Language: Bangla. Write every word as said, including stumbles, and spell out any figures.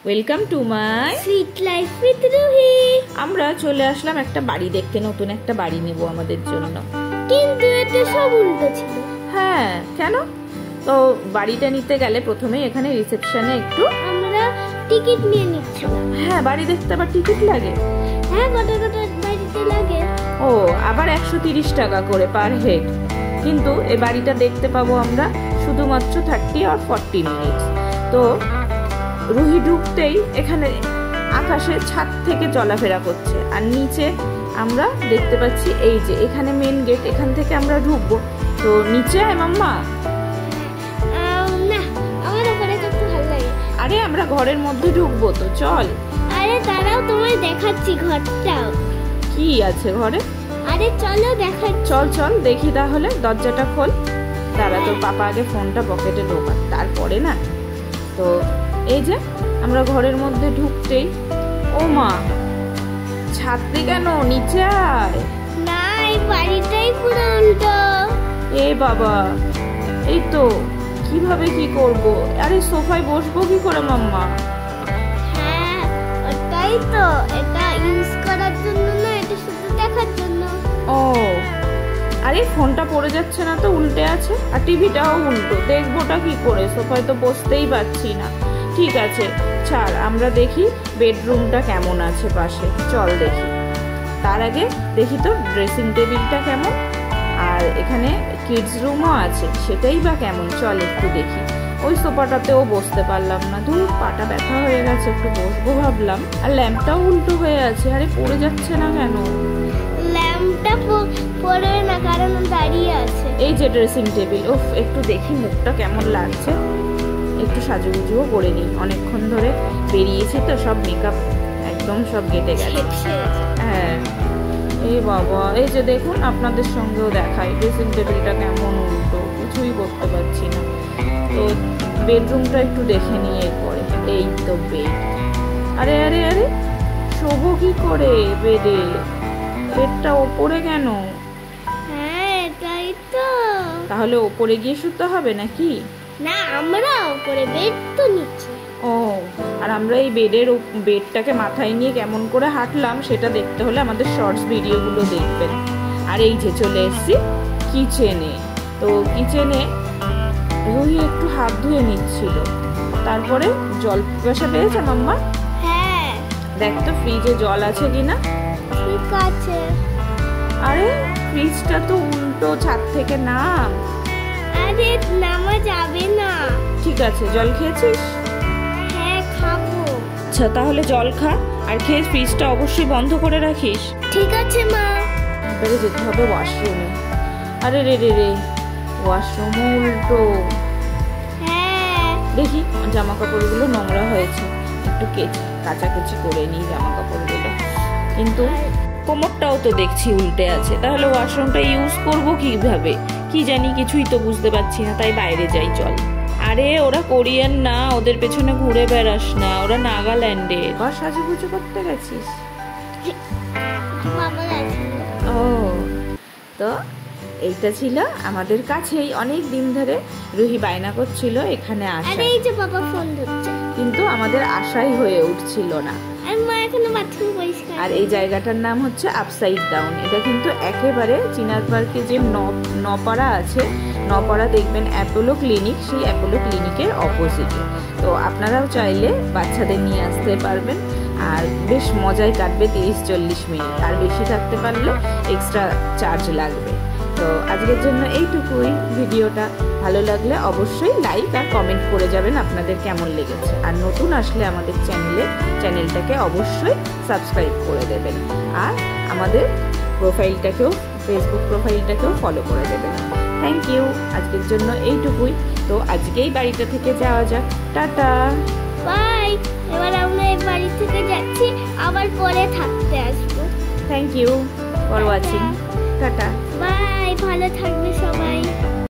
Welcome to my sweet life with Ruhi. আমরা চলে আসলাম একটা বাড়ি দেখতে, নতুন একটা বাড়ি নেব আমাদের জন্য। কিন্তু এটা সব উল্টো ছিল। হ্যাঁ, কেন? তো বাড়িটা নিতে গেলে প্রথমে এখানে রিসেপশনে একটু আমরা টিকিট নিয়ে নিচ্ছিলাম। হ্যাঁ, বাড়ি দেখতে আবার টিকিট লাগে। হ্যাঁ, কত কত বাড়িতে লাগে। ও, আবার একশো তিরিশ টাকা করে পার হেড। কিন্তু এই বাড়িটা দেখতে পাবো আমরা শুধুমাত্র থার্টি আর ফর্টি মিনিটস। তো রুহি ঢুকতেই এখানে আকাশে ছাদ থেকে চলাফেরা করছে, আর নিচে আমরা দেখতে পাচ্ছি এই যে এখানে মেন গেট, এখান থেকে আমরা ঢুকবো। তো নিচে আয় মাম্মা। না, আমার ওখানে করতে ভালো লাগে। আরে আমরা ঘরের মধ্যে ঢুকবো, তো চল। আরে দাঁড়াও, তোমায় দেখাচ্ছি ঘরটাও। কি আছে ঘরে? আরে চলো দেখাচ্ছি। চল চল দেখি তাহলে, দরজাটা খোল। দাঁড়া, তোর পাপা আগে ফোনটা পকেটে ঢোকাক, তারপরে না। তো এই যে আমরা ঘরের মধ্যে ঢুকতেই, ও মা, ছাদে কেন? নিচে আয়। না, এই বাড়িটাই পুরো উল্টো। এ বাবা, এই তো কিভাবে কি করব? আরে সোফায় বসবো কি করে মাম্মা? হ্যাঁ, ওটাই তো। এটা ইউজ করার জন্য না, এটা শুধু দেখার জন্য। ও, আরে ফোনটা পড়ে যাচ্ছে না তো? উল্টে আছে, আর টিভিটাও উল্টো। দেখবোটা কি করে? সোফায় তো বসতেই পারছি না। ঠিক আছে, ছাড়, আমরা দেখি বেডরুমটা কেমন আছে পাশে। চল দেখি। তার আগে দেখি তো ড্রেসিং টেবিলটা কেমন, আর এখানে কিডস রুমও আছে, সেটাই বা কেমন। চল একটু দেখি। ওই সোফাটাতেও বসতে পারলাম না, ধুর পাটা ব্যথা হয়ে গেছে, একটু বসবো ভাবলাম। আর ল্যাম্পটাও উল্টো হয়ে আছে। আরে পড়ে যাচ্ছে না কেন? ল্যাম্পটা পড়বে না, কারণ দাঁড়িয়ে আছে। এই যে ড্রেসিং টেবিল, ওফ, একটু দেখি মুখটা কেমন লাগছে। একটু সাজুগুজুও করে নিই, অনেকক্ষণ ধরে বেরিয়েছি তো, সব মেকআপ একদম সব কেটে গেছে। হ্যাঁ, এই বাবা, এই যে দেখুন, আপনাদের সঙ্গেও দেখাই ড্রেসিং টেবিলটা কেমন উল্টো, কিছুই করতে পারছি না। তো বেডরুমটা একটু দেখে নিই এরপরে। এই তো বেড। আরে আরে আরে, শোবো কি করে বেডে? বেডটা ওপরে কেন? হ্যাঁ, এটাই তো। তাহলে ওপরে গিয়ে শুতে হবে নাকি? না, আমরা উপরে, বেড তো নিচে। ও, আর আমরা এই বেডের বেডটাকে মাথায় নিয়ে কেমন করে হাঁটলাম সেটা দেখতে হলে আমাদের শর্টস ভিডিওগুলো দেখবেন। আর এই যে চলে এসেছি কিচেনে। তো কিচেনে রুহি একটু হাত ধুয়ে নিচ্ছিল, তারপরে জল পিপাসা পেয়েছে মাম্মা। হ্যাঁ, দেখ তো ফ্রিজে জল আছে কিনা। ঠিক আছে। আরে ফ্রিজটা তো উল্টো, ছাদ থেকে নাম। আরে নামা যাবে না। ঠিক আছে, জল খেয়েছিস? হ্যাঁ, খাবো। আচ্ছা, তাহলে জল খা, আর খেয়ে ফ্রিজটা অবশ্যই বন্ধ করে রাখিস। ঠিক আছে মা। এবারে যেতে হবে ওয়াশরুমে। আরে রে রে রে, ওয়াশরুম উল্টো। হ্যাঁ, দেখি জামা কাপড়গুলো নোংরা হয়েছে, একটু কেচে কাচাকুচি করে নিই জামা কাপড়গুলো। কিন্তু কোমরটাও তো দেখছি উল্টে আছে, তাহলে ওয়াশরুমটা ইউজ করব কিভাবে কি জানি, কিছুই তো বুঝতে পারছি না। তাই বাইরে যাই, চল। আরে ওরা কোরিয়ান না, ওদের পেছনে ঘুরে বেড়াস না, ওরা নাগাল্যান্ডে। আর সাজুগুজু করতে গেছিস? ও, তো এইটা ছিল আমাদের কাছেই, অনেক দিন ধরে রুহি বায়না করছিল এখানে আসা। আরে এই যে বাবা ফোন ধরছে, কিন্তু আমাদের আশাই হয়ে উঠছিল না। আর মা এখনো বাথরুম পরিষ্কার। আর এই জায়গাটার নাম হচ্ছে আপসাইডাউন। এটা কিন্তু একেবারে চিনার পার্কে যে নপাড়া আছে, নপাড়া দেখবেন অ্যাপোলো ক্লিনিক, সেই অ্যাপোলো ক্লিনিকের অপোজিটে। তো আপনারাও চাইলে বাচ্চাদের নিয়ে আসতে পারবেন, আর বেশ মজায় কাটবে তিরিশ চল্লিশ মিনিট। আর বেশি থাকতে পারলে এক্সট্রা চার্জ লাগবে। তো আজকের জন্য এইটুকুই। ভিডিওটা ভালো লাগলে অবশ্যই লাইক আর কমেন্ট করে যাবেন আপনাদের কেমন লেগেছে। আর নতুন আসলে আমাদের চ্যানেলে চ্যানেলটাকে অবশ্যই সাবস্ক্রাইব করে দেবেন, আর আমাদের প্রোফাইলটাকেও, ফেসবুক প্রোফাইলটাকেও ফলো করে দেবেন। Thank you. আজকের জন্য এইটুকুই। তো আজকেই বাড়িটা থেকে যাওয়া যাক। Tata, bye. এবার আমরা এই বাড়ি থেকে যাচ্ছি, আবার পরে থাকতে আসবো। Thank you for watching. Tata, bye. ভালো থাকবে সবাই।